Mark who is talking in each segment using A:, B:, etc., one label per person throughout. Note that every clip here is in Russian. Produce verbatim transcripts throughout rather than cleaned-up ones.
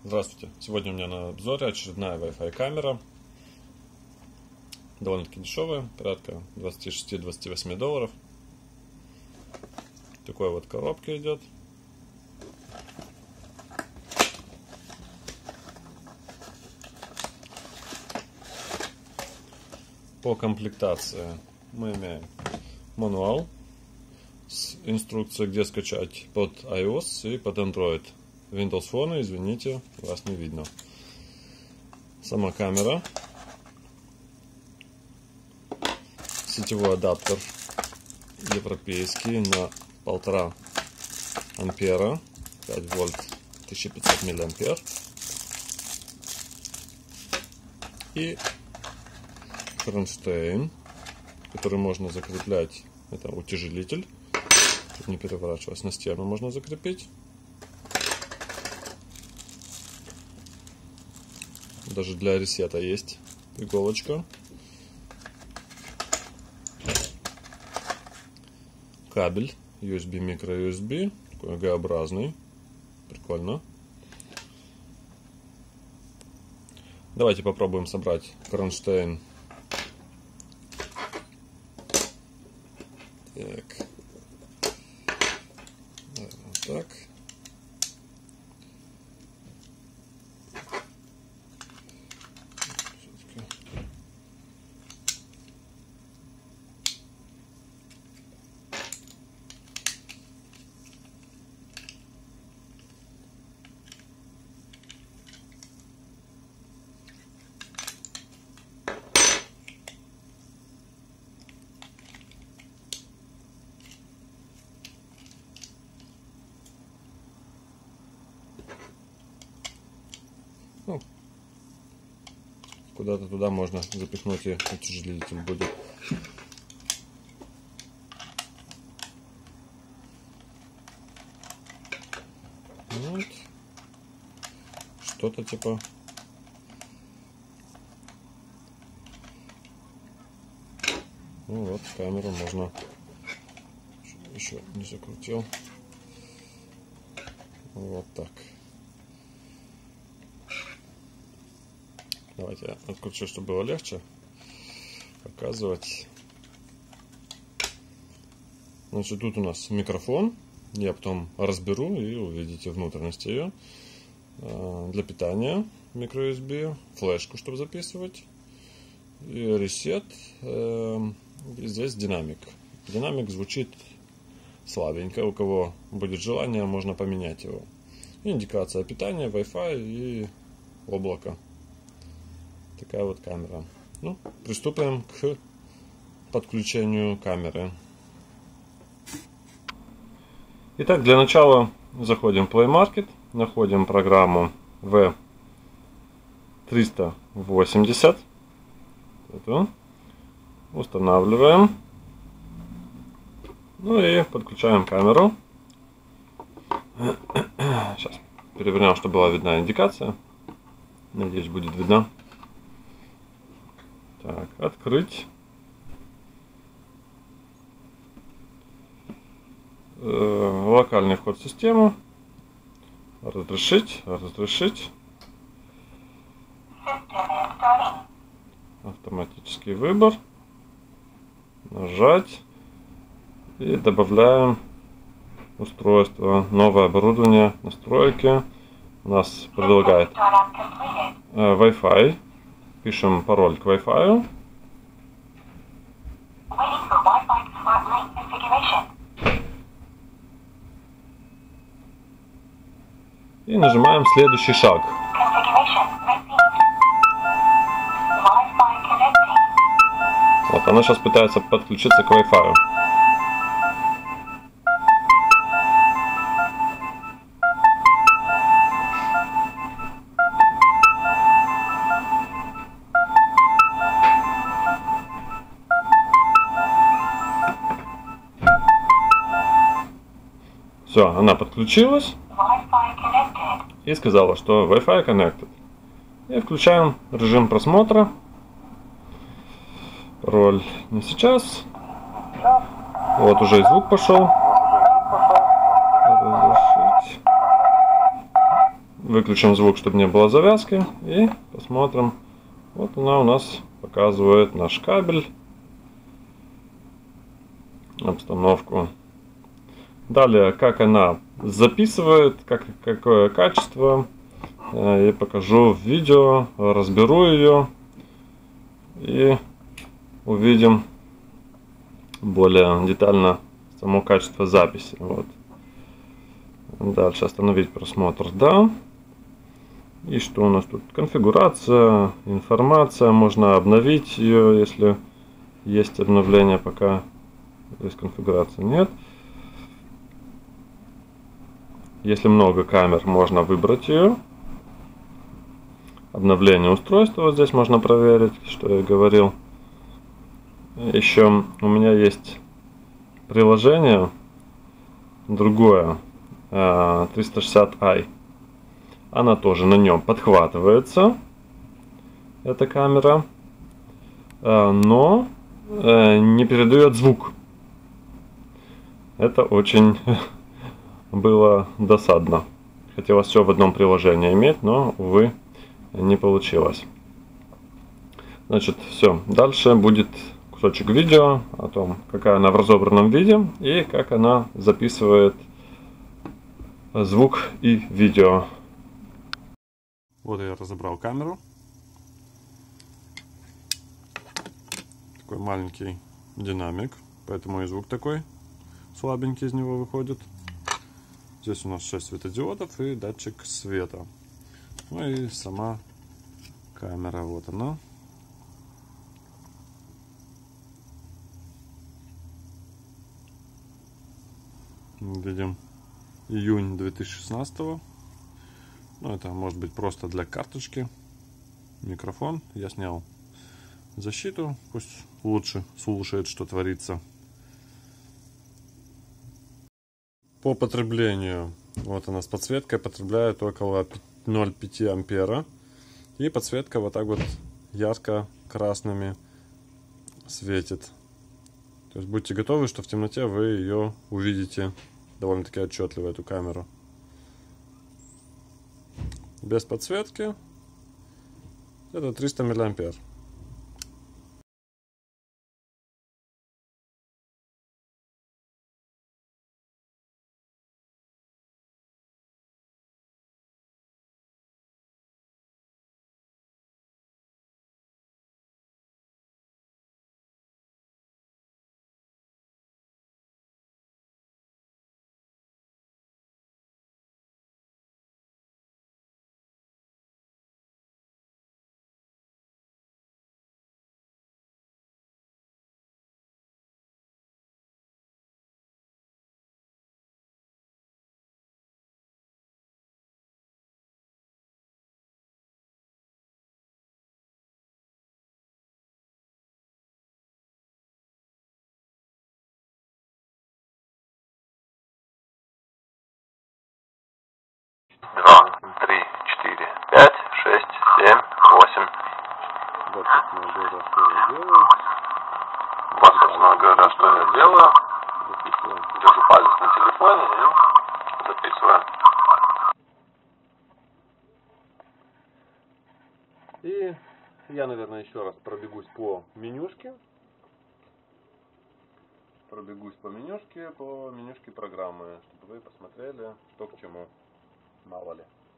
A: Здравствуйте! Сегодня у меня на обзоре очередная Wi-Fi камера. Довольно-таки дешевая, порядка двадцать шесть — двадцать восемь долларов. В такой вот коробке идет. По комплектации мы имеем мануал с инструкцией, где скачать под iOS и под Android. Windows Phone, извините, вас не видно. Сама камера. Сетевой адаптер европейский на полтора ампера, пять вольт, тысяча пятьсот миллиампер. И кронштейн, который можно закреплять. Это утяжелитель. Чтобы не переворачиваясь, на стену можно закрепить. Даже для ресета есть иголочка. Кабель ю эс би, микро ю эс би, такой Г-образный. Прикольно. Давайте попробуем собрать кронштейн. Так. Вот так. Ну, куда-то туда можно запихнуть, и утяжелитель будет. Вот. Что-то типа ну вот, камеру можно еще не закрутил. Вот так. Давайте я откручу, чтобы было легче показывать. Значит, тут у нас микрофон. Я потом разберу и увидите внутренности ее. Для питания микро ю эс би, флешку, чтобы записывать. И ресет. И здесь динамик. Динамик звучит слабенько. У кого будет желание, можно поменять его. Индикация питания, Wi-Fi и облако. Такая вот камера. Ну, приступаем к подключению камеры. Итак, для начала заходим в Play Market, находим программу ви триста восемьдесят. Эту. Устанавливаем. Ну и подключаем камеру. Сейчас перевернем, чтобы была видна индикация. Надеюсь, будет видно. Так, открыть. Э, локальный вход в систему. Разрешить, разрешить. Автоматический выбор. Нажать. И добавляем устройство. Новое оборудование. Настройки. У нас предлагает э, Wi-Fi. Пишем пароль к Wi-Fi. И нажимаем следующий шаг. Вот, она сейчас пытается подключиться к Wi-Fi. Все, она подключилась и сказала, что Wi-Fi connected. И включаем режим просмотра. Пароль не сейчас. Вот уже и звук пошел. Разрешить. Выключим звук, чтобы не было завязки. И посмотрим. Вот она у нас показывает наш кабель. Обстановку. Далее, как она записывает, как, какое качество. Я покажу в видео, разберу ее. И увидим более детально само качество записи. Вот. Дальше остановить просмотр, да. И что у нас тут? Конфигурация, информация. Можно обновить ее, если есть обновление. Пока здесь конфигурации нет. Если много камер, можно выбрать ее. Обновление устройства. Вот здесь можно проверить, что я говорил. Еще у меня есть приложение другое, триста шестьдесят ай. Она тоже на нем подхватывается, эта камера, но не передает звук. Это очень было досадно. Хотелось все в одном приложении иметь, но, увы, не получилось. Значит, все. Дальше будет кусочек видео о том, какая она в разобранном виде и как она записывает звук и видео. Вот я разобрал камеру. Такой маленький динамик, поэтому и звук такой слабенький из него выходит. Здесь у нас шесть светодиодов и датчик света. Ну и сама камера, вот она. Видим июнь две тысячи шестнадцатого. Ну, это может быть просто для карточки. Микрофон. Я снял защиту. Пусть лучше слушает, что творится. По потреблению. Вот она с подсветкой потребляет около ноль целых пять десятых ампера. И подсветка вот так вот ярко красными светит. То есть будьте готовы, что в темноте вы ее увидите довольно-таки отчетливо, эту камеру. Без подсветки это триста миллиампер.
B: Два, три, четыре, пять, шесть, семь, восемь. двадцать много раз, что я делаю. Держу палец на телефоне и записываю.
A: И я, наверное, еще раз пробегусь по менюшке. Пробегусь по менюшке, по менюшке программы, чтобы вы посмотрели, что к чему. Мало ли.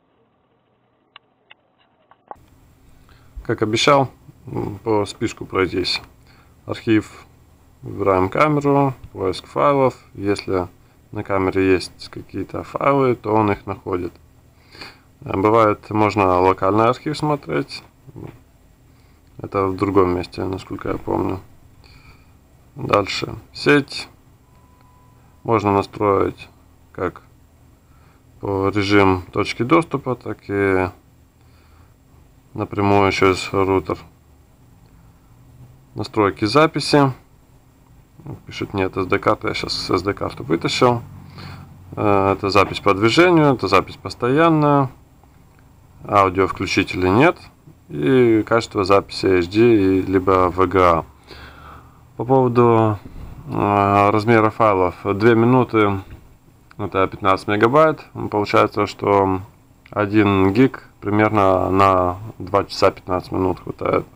A: Как обещал, по списку пройтись. Архив. Выбираем камеру, поиск файлов. Если на камере есть какие-то файлы, то он их находит. Бывает, можно локальный архив смотреть. Это в другом месте, насколько я помню. Дальше. Сеть. Можно настроить как по режим точки доступа, так и напрямую через рутер. Настройки записи. Пишет нет эс ди карты, я сейчас эс ди карту вытащил. Это запись по движению, это запись постоянная. Аудио включителей нет. И качество записи эйч ди либо ви джи эй. По поводу размера файлов. две минуты это пятнадцать мегабайт. Получается, что
C: один гиг примерно на два часа пятнадцать минут хватает.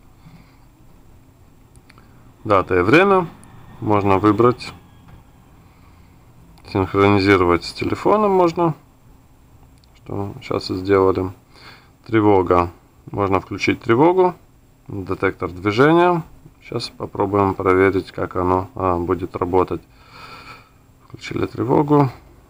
C: Дата и время можно выбрать. Синхронизировать с телефоном можно, что сейчас и сделали. Тревога. Можно включить тревогу. Детектор движения. Сейчас попробуем проверить, как оно а, будет работать. Включили тревогу.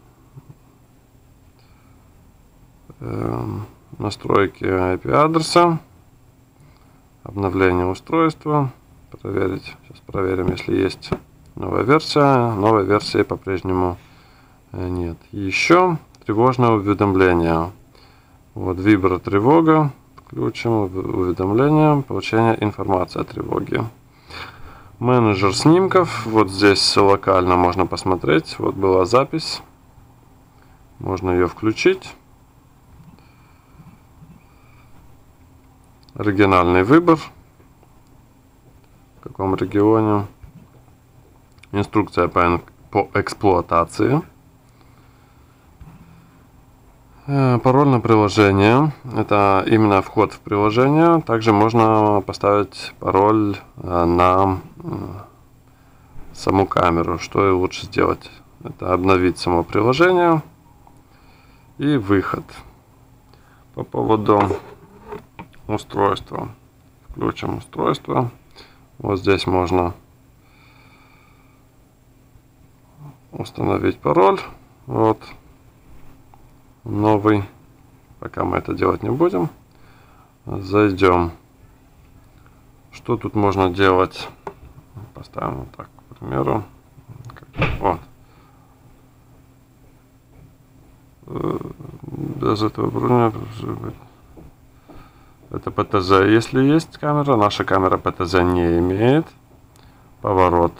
C: Эм, настройки ай пи адреса. Обновление устройства. Проверить. Сейчас проверим, если есть новая версия. Новой версии по-прежнему нет. Еще тревожное уведомление. Вот вибро тревога. Включим уведомление. Получение информации о тревоге. Менеджер снимков. Вот здесь локально можно посмотреть. Вот была запись. Можно ее включить. Региональный выбор. В каком регионе. Инструкция по, по эксплуатации. Пароль на приложение. Это именно вход в приложение. Также можно поставить пароль на саму камеру. Что и лучше сделать. Это обновить само приложение. И выход. По поводу устройства. Включим устройство. Вот здесь можно установить пароль. Вот. Новый. Пока мы это делать не будем. Зайдем. Что тут можно делать? Поставим вот так, к примеру. Вот. Без этого броня. Это пэ тэ зэ, если есть камера. Наша камера пэ тэ зэ не имеет. Поворот.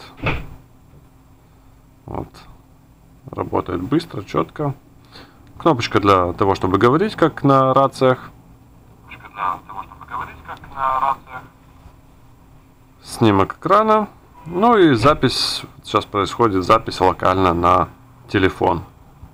C: Вот. Работает быстро, четко. Кнопочка для того, чтобы говорить, как на рациях. Кнопочка для того, чтобы говорить, как на рациях. Снимок экрана. Ну и запись. Сейчас происходит запись локально на телефон.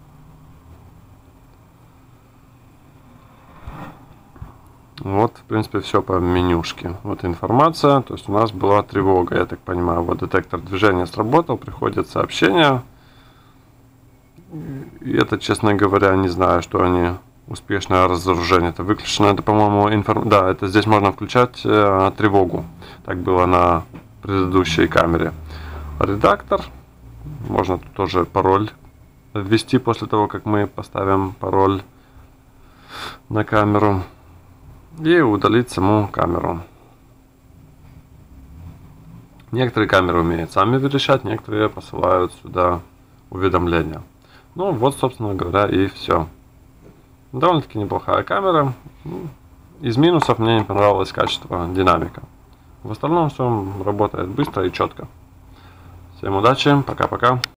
C: Вот, в принципе, все по менюшке. Вот информация. То есть у нас была тревога, я так понимаю. Вот детектор движения сработал, приходит сообщение. И это, честно говоря, не знаю, что они успешное разоружение. Это выключено. Это, по-моему, информ... Да, это здесь можно включать э, тревогу. Так было на предыдущей камере. Редактор. Можно тут тоже пароль ввести после того, как мы поставим пароль на камеру. И удалить саму камеру. Некоторые камеры умеют сами решать, некоторые посылают сюда уведомления. Ну вот, собственно говоря, и все. Довольно-таки неплохая камера. Из минусов мне не понравилось качество динамика. В остальном все работает быстро и четко. Всем удачи, пока-пока.